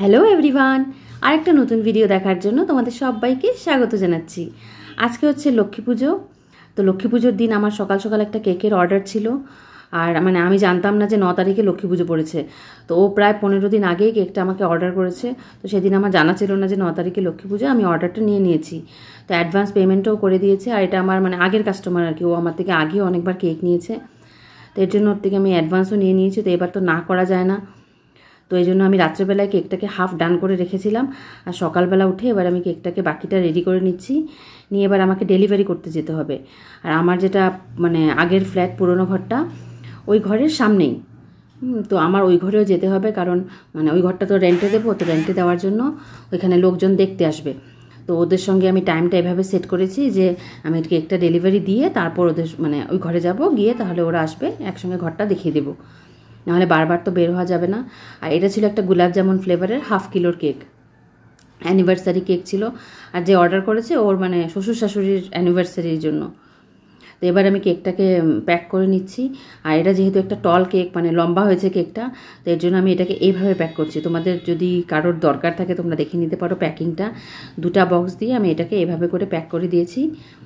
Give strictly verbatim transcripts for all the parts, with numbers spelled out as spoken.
Hello everyone, আরেকটা নতুন video দেখার জন্য তোমাদের সবাইকে স্বাগত জানাচ্ছি। আজকে হচ্ছে লক্ষ্মী পুজো। তো লক্ষ্মী পুজোর দিন আমার সকাল সকাল একটা কেকের অর্ডার ছিল, আর মানে আমি জানতাম না যে ন তারিখে লক্ষ্মী পুজো পড়েছে। তো ও প্রায় পনেরো দিন আগেই কেকটা আমাকে অর্ডার করেছে। তো সেদিন আমার জানা ছিল না যে ন তারিখে লক্ষ্মী পুজো। আমি অর্ডারটা নিয়ে নিয়েছি, তো অ্যাডভান্স পেমেন্টও করে দিয়েছে। আর এটা আমার মানে আগের কাস্টমার আর কি, ও আমার থেকে আগেও অনেকবার কেক নিয়েছে, তো এর জন্য ওর থেকে আমি অ্যাডভান্সও নিয়ে নিয়েছি। তো এবার তো না করা যায় না, তো এই জন্য আমি রাত্রেবেলায় কেকটাকে হাফ ডান করে রেখেছিলাম, আর সকালবেলা উঠে এবার আমি কেকটাকে বাকিটা রেডি করে নিচ্ছি। নিয়ে এবার আমাকে ডেলিভারি করতে যেতে হবে। আর আমার যেটা মানে আগের ফ্ল্যাট, পুরোনো ঘরটা, ওই ঘরের সামনেই, তো আমার ওই ঘরেও যেতে হবে, কারণ মানে ওই ঘরটা তো রেন্টে দেবো। তো রেন্টে দেওয়ার জন্য ওইখানে লোকজন দেখতে আসবে। তো ওদের সঙ্গে আমি টাইমটা এভাবে সেট করেছি যে আমি কেকটা ডেলিভারি দিয়ে তারপর ওদের মানে ওই ঘরে যাব, গিয়ে তাহলে ওরা আসবে, একসঙ্গে ঘরটা দেখিয়ে দেবো, নাহলে বারবার তো বের হওয়া যাবে না। আর এটা ছিল একটা গোলাপ জামুন ফ্লেভারের হাফ কিলোর কেক, অ্যানিভার্সারি কেক ছিল। আর যে অর্ডার করেছে ওর মানে শ্বশুর শাশুড়ির অ্যানিভার্সারির জন্য। তো এবার আমি কেকটাকে প্যাক করে নিচ্ছি। আর এটা যেহেতু একটা টল কেক, মানে লম্বা হয়েছে কেকটা, তো এর জন্য আমি এটাকে এইভাবে প্যাক করছি। তোমাদের যদি কারোর দরকার থাকে তোমরা দেখে নিতে পারো প্যাকিংটা। দুটা বক্স দিয়ে আমি এটাকে এভাবে করে প্যাক করে দিয়েছি,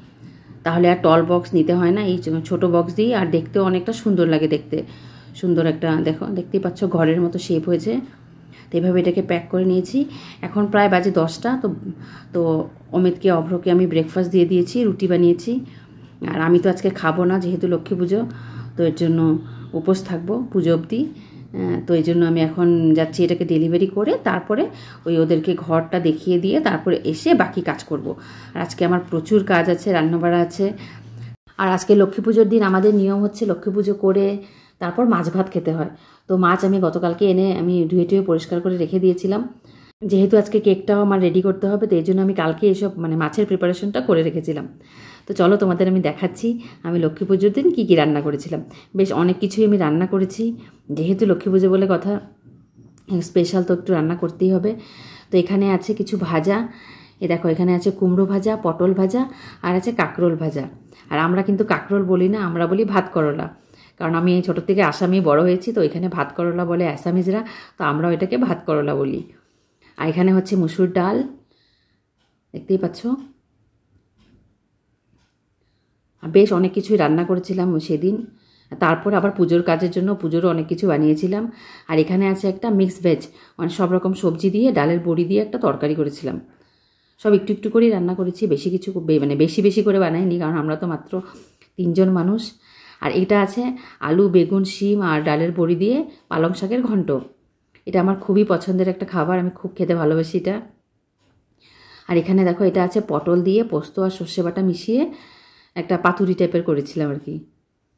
তাহলে আর টল বক্স নিতে হয় না, এই ছোটো বক্স দিই। আর দেখতেও অনেকটা সুন্দর লাগে, দেখতে সুন্দর একটা, দেখো দেখতেই পাচ্ছ ঘরের মতো শেপ হয়েছে। তো এইভাবে এটাকে প্যাক করে নিয়েছি। এখন প্রায় বাজে দশটা। তো তো অমিতকে অভ্রকে আমি ব্রেকফাস্ট দিয়ে দিয়েছি, রুটি বানিয়েছি। আর আমি তো আজকে খাবো না, যেহেতু লক্ষ্মী পুজো, তো এর জন্য উপোস থাকবো পুজো অবধি। তো এই জন্য আমি এখন যাচ্ছি এটাকে ডেলিভারি করে, তারপরে ওই ওদেরকে ঘরটা দেখিয়ে দিয়ে তারপরে এসে বাকি কাজ করব। আর আজকে আমার প্রচুর কাজ আছে, রান্নাবাড়া আছে। আর আজকে লক্ষ্মী পুজোর দিন আমাদের নিয়ম হচ্ছে লক্ষ্মী পুজো করে তারপর মাছ ভাত খেতে হয়। তো মাছ আমি গতকালকে এনে আমি ধুয়ে টুয়ে পরিষ্কার করে রেখে দিয়েছিলাম, যেহেতু আজকে কেকটাও আমার রেডি করতে হবে, তো এই জন্য আমি কালকে এসব মানে মাছের প্রিপারেশনটা করে রেখেছিলাম। তো চলো তোমাদের আমি দেখাচ্ছি আমি লক্ষ্মী পুজোর দিন কী কী রান্না করেছিলাম। বেশ অনেক কিছুই আমি রান্না করেছি, যেহেতু লক্ষ্মী পুজো বলে কথা, স্পেশাল তো একটু রান্না করতেই হবে। তো এখানে আছে কিছু ভাজা, এ দেখো এখানে আছে কুমড়ো ভাজা, পটল ভাজা, আর আছে কাঁকরোল ভাজা। আর আমরা কিন্তু কাঁকরোল বলি না, আমরা বলি ভাত করলা, কারণ আমি এই ছোটোর থেকে আসামি বড় হয়েছি, তো এখানে ভাত করলা বলে আসামিজরা, তো আমরাও এটাকে ভাত করলা বলি। আর এখানে হচ্ছে মুসুর ডাল, দেখতেই পাচ্ছ। বেশ অনেক কিছুই রান্না করেছিলাম সেদিন। তারপর আবার পুজোর কাজের জন্য পুজোরও অনেক কিছু বানিয়েছিলাম। আর এখানে আছে একটা মিক্স ভেজ, মানে সব রকম সবজি দিয়ে ডালের বড়ি দিয়ে একটা তরকারি করেছিলাম। সব একটু একটু করেই রান্না করেছি, বেশি কিছু মানে বেশি বেশি করে বানাইনি, কারণ আমরা তো মাত্র তিনজন মানুষ। আর এটা আছে আলু, বেগুন, শিম আর ডালের বড়ি দিয়ে পালং শাকের ঘন্ট। এটা আমার খুবই পছন্দের একটা খাবার, আমি খুব খেতে ভালোবাসি এটা। আর এখানে দেখো এটা আছে পটল দিয়ে পোস্ত আর সর্ষে বাটা মিশিয়ে একটা পাতুরি টাইপের করেছিলাম আর কি।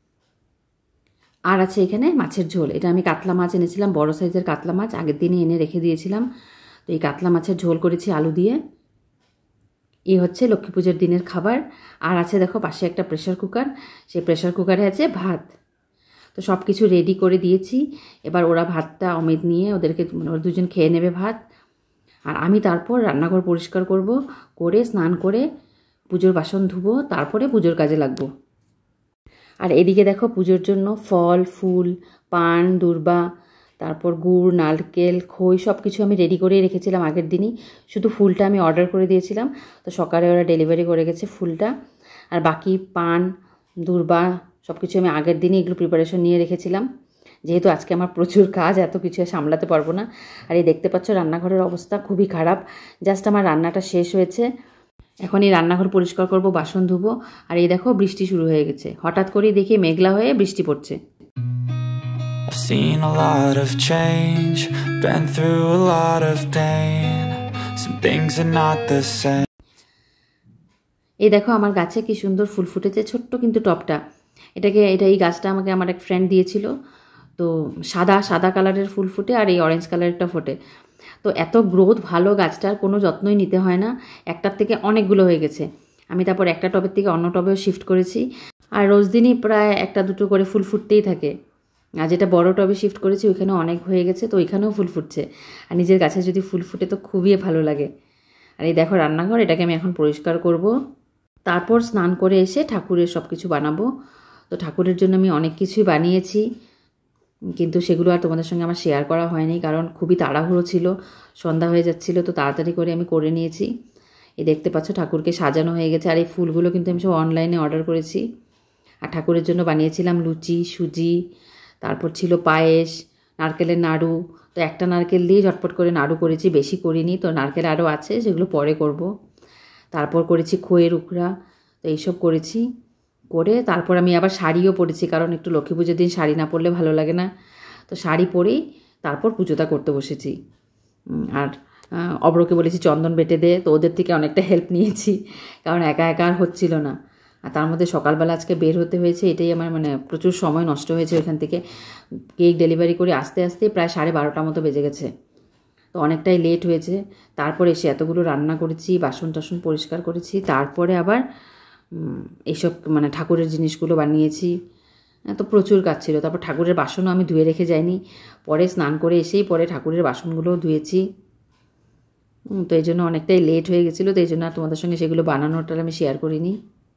আর আছে এখানে মাছের ঝোল, এটা আমি কাতলা মাছ এনেছিলাম, বড় সাইজের কাতলা মাছ, আগের দিনে এনে রেখে দিয়েছিলাম। তো এই কাতলা মাছের ঝোল করেছি আলু দিয়ে। এই হচ্ছে লক্ষ্মী পুজোর দিনের খাবার। আর আছে দেখো পাশে একটা প্রেশার কুকার, সেই প্রেশার কুকারে আছে ভাত। তো সব কিছু রেডি করে দিয়েছি। এবার ওরা ভাতটা অমিত নিয়ে ওদেরকে ওরা দুজন খেয়ে নেবে ভাত। আর আমি তারপর রান্নাঘর পরিষ্কার করব, করে স্নান করে পুজোর বাসন ধুবো, তারপরে পুজোর কাজে লাগবো। আর এদিকে দেখো পুজোর জন্য ফল, ফুল, পান, দূর্বা, তারপর গুড়, নারকেল, খই সব কিছু আমি রেডি করেই রেখেছিলাম আগের দিনই। শুধু ফুলটা আমি অর্ডার করে দিয়েছিলাম, তো সকালে ওরা ডেলিভারি করে গেছে ফুলটা। আর বাকি পান, দূর্বা সব কিছু আমি আগের দিনই এগুলো প্রিপারেশন নিয়ে রেখেছিলাম, যেহেতু আজকে আমার প্রচুর কাজ, এত কিছু সামলাতে পারবো না। আর এই দেখতে পাচ্ছ রান্নাঘরের অবস্থা খুবই খারাপ, জাস্ট আমার রান্নাটা শেষ হয়েছে। এখন এই রান্নাঘর পরিষ্কার করব, বাসন ধুবো। আর এই দেখো বৃষ্টি শুরু হয়ে গেছে, হঠাৎ করেই দেখি মেঘলা হয়ে বৃষ্টি পড়ছে। I've seen a lot of change, been through a lot of pain. Some things are not the same. এই দেখো আমার গাছে কি সুন্দর ফুল ফুটেছে, ছোট্ট কিন্তু টপটা। এটাকে এটা এই গাছটা আমাকে আমার এক ফ্রেন্ড দিয়েছিল। তো সাদা সাদা কালারের ফুল ফুটে আর এই অরেঞ্জ কালারেরটা ফোটে। তো এত গ্রোথ ভালো, গাছটার কোনো যত্নই নিতে হয় না, একটার থেকে অনেকগুলো হয়ে গেছে। আমি তারপর একটা টবের থেকে অন্য টবেও শিফট করেছি। আর রোজ দিনই প্রায় একটা দুটো করে ফুল ফুটতেই থাকে। আর যেটা বড় টবে শিফট করেছি ওইখানে অনেক হয়ে গেছে, তো ওইখানেও ফুল ফুটছে। আর নিজের গাছে যদি ফুল ফুটে তো খুবই ভালো লাগে। আর এই দেখো রান্নাঘর, এটাকে আমি এখন পরিষ্কার করব, তারপর স্নান করে এসে ঠাকুরের সব কিছু বানাবো। তো ঠাকুরের জন্য আমি অনেক কিছুই বানিয়েছি। কিন্তু সেগুলো আর তোমাদের সঙ্গে আমার শেয়ার করা হয়নি, কারণ খুবই তাড়াহুড়ো ছিল, সন্ধ্যা হয়ে যাচ্ছিলো, তো তাড়াতাড়ি করে আমি করে নিয়েছি। এই দেখতে পাচ্ছ ঠাকুরকে সাজানো হয়ে গেছে। আর এই ফুলগুলো কিন্তু আমি সব অনলাইনে অর্ডার করেছি। আর ঠাকুরের জন্য বানিয়েছিলাম লুচি, সুজি, তারপর ছিল পায়েস, নারকেলের নাড়ু। তো একটা নারকেল দিয়ে ঝটপট করে নাড়ু করেছি, বেশি করিনি, তো নারকেল আরও আছে, সেগুলো পরে করব। তারপর করেছি খইয়ের উখড়া, তো এইসব করেছি। করে তারপর আমি আবার শাড়িও পরেছি, কারণ একটু লক্ষ্মী পুজোর দিন শাড়ি না পরলে ভালো লাগে না। তো শাড়ি পরেই তারপর পুজোটা করতে বসেছি। আর অব্রকে বলেছি চন্দন বেটে দে, তো ওদের থেকে অনেকটা হেল্প নিয়েছি, কারণ একা একা আর হচ্ছিল না। আর তার মধ্যে সকালবেলা আজকে বের হতে হয়েছে, এটাই আমার মানে প্রচুর সময় নষ্ট হয়েছে। ওইখান থেকে কেক ডেলিভারি করে আসতে আসতে প্রায় সাড়ে বারোটার মতো বেজে গেছে, তো অনেকটাই লেট হয়েছে। তারপরে এসে এতগুলো রান্না করেছি, বাসন টাসন পরিষ্কার করেছি, তারপরে আবার এইসব মানে ঠাকুরের জিনিসগুলো বানিয়েছি। তো প্রচুর কাজ ছিল। তারপর ঠাকুরের বাসনও আমি ধুয়ে রেখে যাইনি, পরে স্নান করে এসেই পরে ঠাকুরের বাসনগুলোও ধুয়েছি। তো এই জন্য অনেকটাই লেট হয়ে গেছিলো, তো এই জন্য আর তোমাদের সঙ্গে সেগুলো বানানোটা আমি শেয়ার করিনি।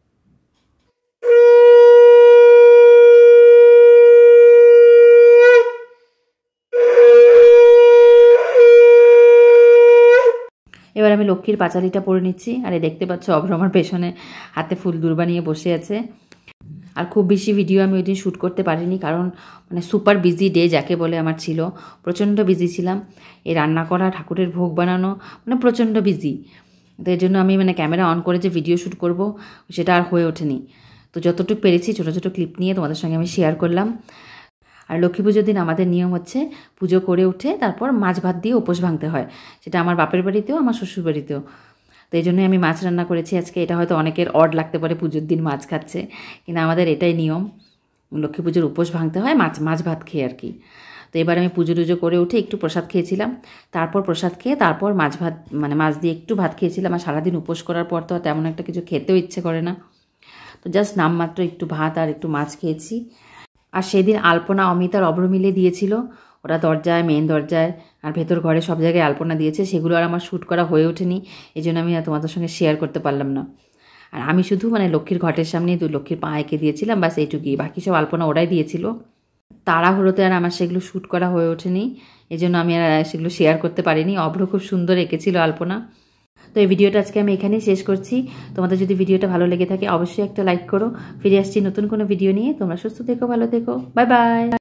এবার আমি লক্ষ্মীর পাঁচালিটা পরে নিচ্ছি। আর এই দেখতে পাচ্ছ অভ্র আমার পেছনে হাতে ফুল দুর্বা নিয়ে বসে আছে। আর খুব বেশি ভিডিও আমি ওই দিন শ্যুট করতে পারিনি, কারণ মানে সুপার বিজি ডে যাকে বলে আমার ছিল, প্রচণ্ড বিজি ছিলাম। এই রান্না করা, ঠাকুরের ভোগ বানানো, মানে প্রচণ্ড বিজি। তো এই জন্য আমি মানে ক্যামেরা অন করে যে ভিডিও শ্যুট করব সেটা আর হয়ে ওঠেনি। তো যতটুকু পেরেছি ছোটো ছোটো ক্লিপ নিয়ে তোমাদের সঙ্গে আমি শেয়ার করলাম। আর লক্ষ্মী পুজোর দিন আমাদের নিয়ম হচ্ছে পুজো করে উঠে তারপর মাছ ভাত দিয়ে উপোস ভাঙতে হয়। সেটা আমার বাপের বাড়িতেও আমার শ্বশুর বাড়িতেও। তো এই জন্যই আমি মাছ রান্না করেছি আজকে। এটা হয়তো অনেকের অড লাগতে পারে পুজোর দিন মাছ খাচ্ছে, কিন্তু আমাদের এটাই নিয়ম, লক্ষ্মী পুজোর উপোস ভাঙতে হয় মাছ মাছ ভাত খেয়ে আর কি। তো এবার আমি পুজো টুজো করে উঠে একটু প্রসাদ খেয়েছিলাম, তারপর প্রসাদ খেয়ে তারপর মাছ ভাত মানে মাছ দিয়ে একটু ভাত খেয়েছিলাম। আর সারাদিন উপোস করার পর তো তেমন একটা কিছু খেতেও ইচ্ছে করে না, তো জাস্ট নামমাত্র একটু ভাত আর একটু মাছ খেয়েছি। আর সেদিন আলপনা অমিত আর অভ্র মিলে দিয়েছিল, ওরা দরজায়, মেন দরজায় আর ভেতর ঘরে সব জায়গায় আলপনা দিয়েছে। সেগুলো আর আমার শ্যুট করা হয়ে ওঠেনি, এই জন্য আমি তোমাদের সঙ্গে শেয়ার করতে পারলাম না। আর আমি শুধু মানে লক্ষ্মীর ঘটের সামনে দুই লক্ষ্মীর পা এঁকে দিয়েছিলাম, বাস এইটুকুই, বাকি সব আলপনা ওরাই দিয়েছিল। তাড়াহুড়োতে আর আমার সেগুলো শ্যুট করা হয়ে ওঠেনি, এই জন্য আমি আর সেগুলো শেয়ার করতে পারিনি। অভ্র খুব সুন্দর এঁকেছিল আলপনা। তো এই ভিডিওটা আজকে আমি এখানেই শেষ করছি। তোমাদের যদি ভিডিওটা ভালো লেগে থাকে অবশ্যই একটা লাইক করো। ফিরে আসছি নতুন কোনো ভিডিও নিয়ে। তোমরা সুস্থ থেকো, ভালো থেকো, বাই বাই।